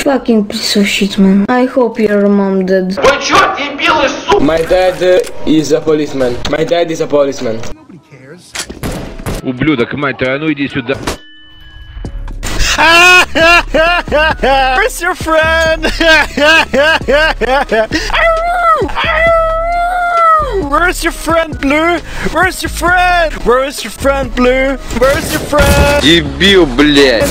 Fucking piece of shit, man. I hope your mom dead. Вы чё, дебилы, сука? My dad is a policeman. My dad is a policeman. Ублюдок, мать твою, а ну иди сюда. Where's your friend? Where's your friend, Blue? Where's your friend? Where's your friend, Blue? Where's your friend? Дебил, блядь.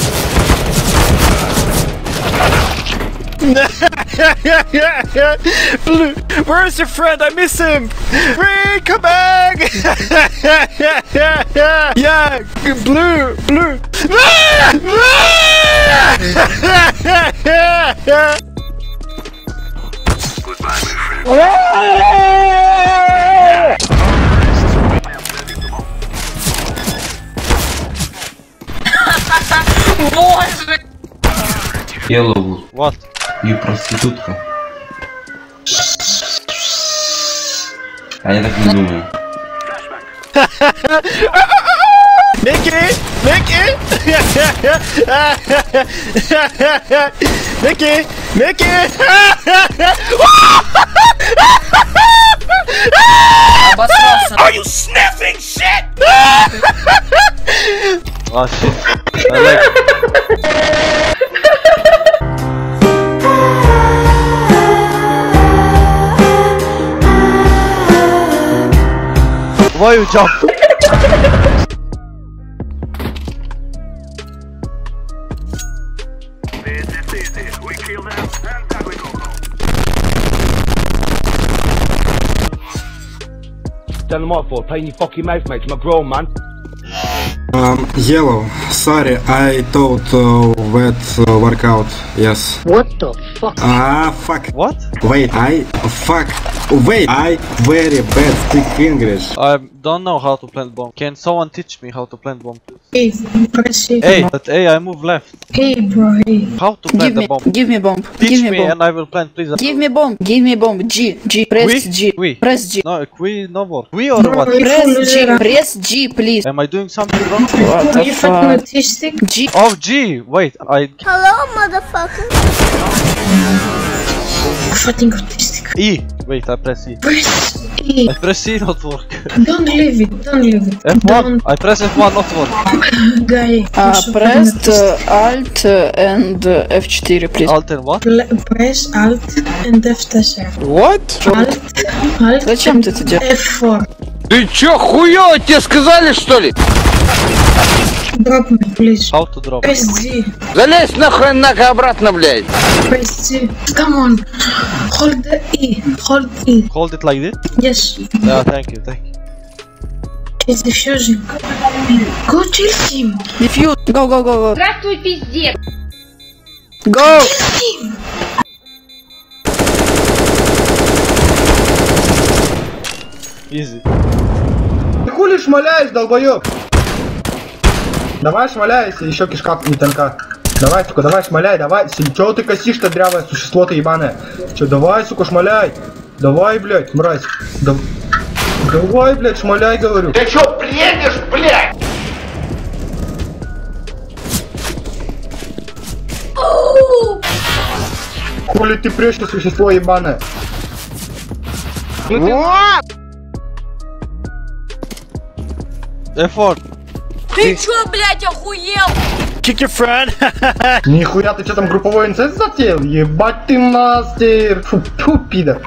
Blue, where's your friend? I miss him. Ray, come back. Yeah, Blue. Goodbye, my friend. Yellow. What? You проститутка. А я так не думаю. Mickey! Are you sniffing shit? Oh shit. I like. Why you jump? This is easy. We kill them and then we go home. Tell them what for? Playing your fucking mouth, mate. I'm a grown man. Yellow, sorry, I thought that workout, yes. What the fuck? Fuck. What? Wait, I very bad speak English. I don't know how to plant bomb. Can someone teach me how to plant bomb? Hey, press it. Hey, but hey, I move left. Hey, bro, hey. How to plant the bomb? Give me bomb. Teach Give me me bomb. and I will plant, please. Give me bomb. G. Press G. Oui. Press G. No, qui no more. We or what? Press G. Press G, please. Am I doing something wrong? What the You fuck? fucking autistic? G. Oh, G. Wait, I. Fucking autistic. E. Wait, I press E. Press E. I press E, not work. Don't leave it. F1. Don't, I press F1, not work. guy. Press Alt and F4, please. Alt and what? Press Alt and F4. What? Alt. Зачем ты это делаешь? F4. Ты чё, хуёво, тебе сказали, что ли? Drop me, please. How to drop? Press G. Залезь нахуй обратно, блядь. Press G. Come on. Hold the E. Hold E. Hold it like this? Yes. Yeah, thank you. He's defusing. Go kill him. Defuse. Go. Здравствуй, пиздец! Go. Kill him. Easy. Ты хули шмаляешь, долбоёб? Давай шмаляйся, еще кишка не тонка. Давай, сука, давай шмаляй, давай. Чё ты косишь-то, дрявое существо ты ебаное? Чё, давай, сука, шмаляй. Давай, блядь, мразь. Давай, блядь, шмаляй, говорю. Ты чё, бредишь, блядь? Хули ты прёшься, существо ебаное? F1. Ты чё, блядь, охуел? Kick your friend. Нихуя, ты чё там групповой инцест затеял? Ебать ты мастер. Фу, пидор.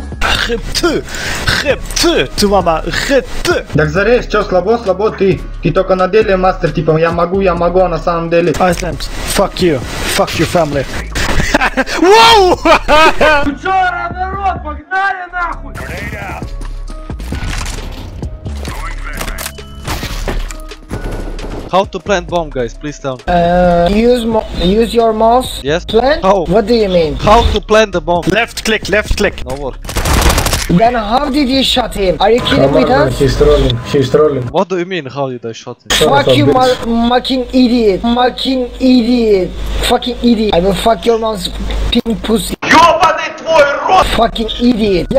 Ты мама, Так зарежь, чё, слабо, ты только на деле мастер, типа я могу, а на самом деле. Iceland, fuck you. Fuck your family. Whoa! Ну чё, народ, погнали нахуй! How to plant bomb, guys? Please tell me. Use your mouse. Yes. Plant? How? What do you mean? How to plant the bomb? Left click. No work. Then how did you shot him? Are you kidding with us? He's trolling. What do you mean? How did I shot him? Fuck you, fucking idiot. Fucking idiot. I will fuck your mom's pink pussy. Ёбаный твой рот! Fucking idiot.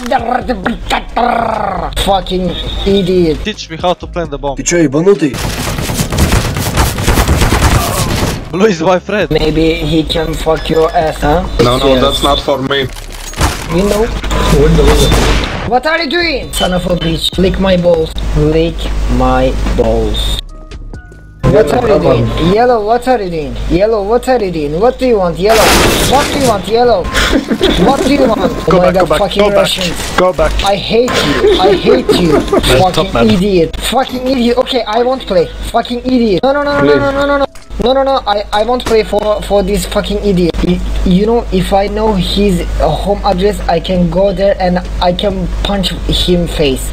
Fucking idiot. Teach me how to plant the bomb. Ты чё, ебанутый? Blue is my friend. Maybe he can fuck your ass, huh? No, that's not for me. You know? What are you doing? Son of a bitch. Lick my balls. Lick my balls. What are you doing? Yellow, what are you doing? Yellow, what are you doing? What do you want? Yellow. What do you want? Yellow. What do you want? Oh my god, fucking Russians. Go back. I hate you. I hate you. Fucking idiot. Fucking idiot. Okay, I won't play. Fucking idiot. No. No, I won't play for this fucking idiot. You know, if I know his home address, I can go there and I can punch him face.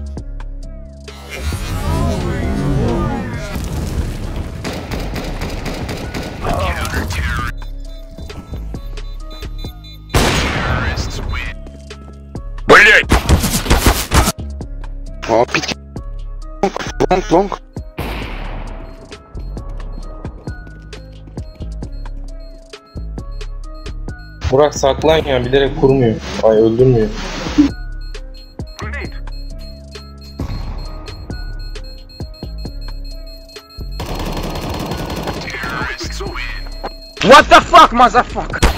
Блять! О, питки. Лонг. Burak saklan ya, bilerek kurmuyor. Ay öldürmüyor. What the fuck, motherfucker?